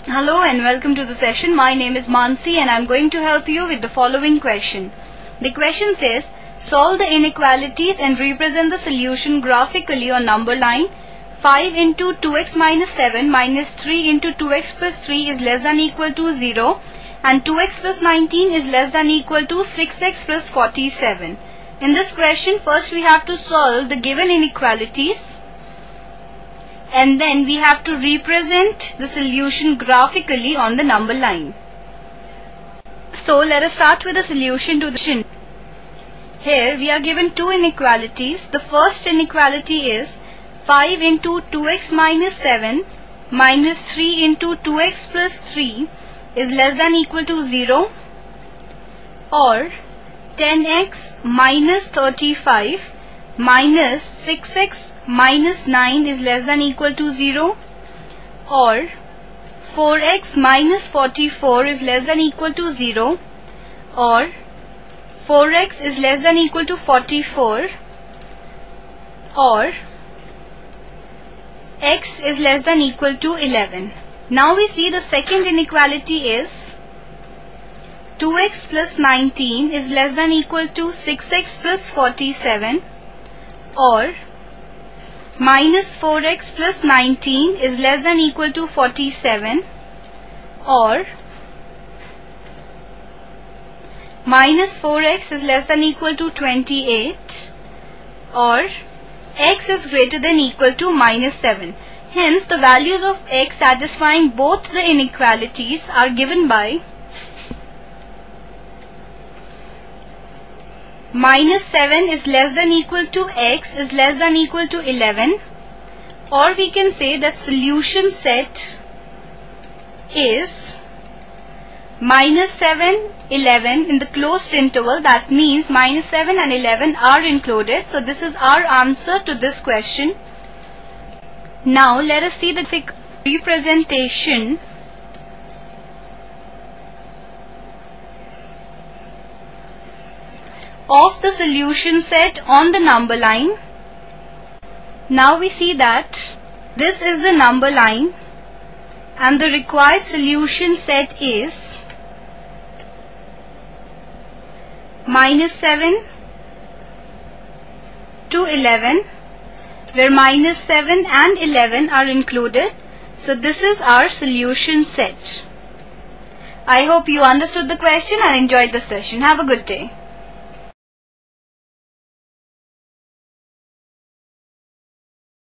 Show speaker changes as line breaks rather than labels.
Hello and welcome to the session. My name is Mansi and I am going to help you with the following question. The question says, solve the inequalities and represent the solution graphically on number line. 5 into 2x minus 7 minus 3 into 2x plus 3 is less than equal to 0 and 2x plus 19 is less than equal to 6x plus 47. In this question, first we have to solve the given inequalities and then we have to represent the solution graphically on the number line. So let us start with the solution to the question. Here we are given two inequalities. The first inequality is 5 into 2x minus 7 minus 3 into 2x plus 3 is less than equal to 0, or 10x minus 35 minus 6x minus 9 is less than equal to 0, or 4x minus 44 is less than equal to 0, or 4x is less than equal to 44, or x is less than equal to 11. Now we see the second inequality is 2x plus 19 is less than equal to 6x plus 47, or minus 4x plus 19 is less than equal to 47, or minus 4x is less than equal to 28, or x is greater than equal to minus 7. Hence, the values of x satisfying both the inequalities are given by minus 7 is less than equal to x is less than equal to 11, or we can say that solution set is minus 7, 11 in the closed interval. That means minus 7 and 11 are included. So this is our answer to this question. Now let us see the representation of the solution set on the number line. Now we see that this is the number line and the required solution set is minus 7 to 11, where minus 7 and 11 are included. So this is our solution set. I hope you understood the question and enjoyed the session. Have a good day.